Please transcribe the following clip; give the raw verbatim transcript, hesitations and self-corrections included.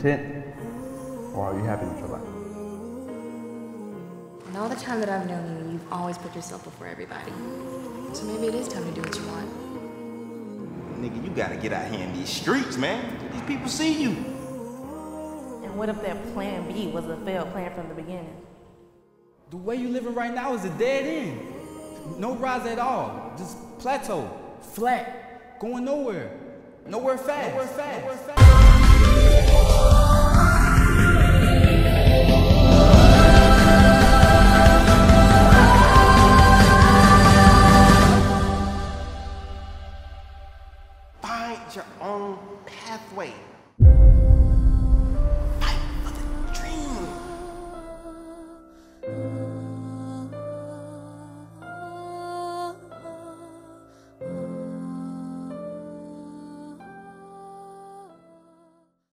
content, or are you happy with your life? In all the time that I've known you, you've always put yourself before everybody. So maybe it is time to do what you want. Nigga, you gotta get out here in these streets, man. These people see you. And what if their plan B was a failed plan from the beginning? The way you living right now is a dead end. No rise at all. Just plateau, flat, going nowhere. Nowhere fast. Nowhere fast. Nowhere fast.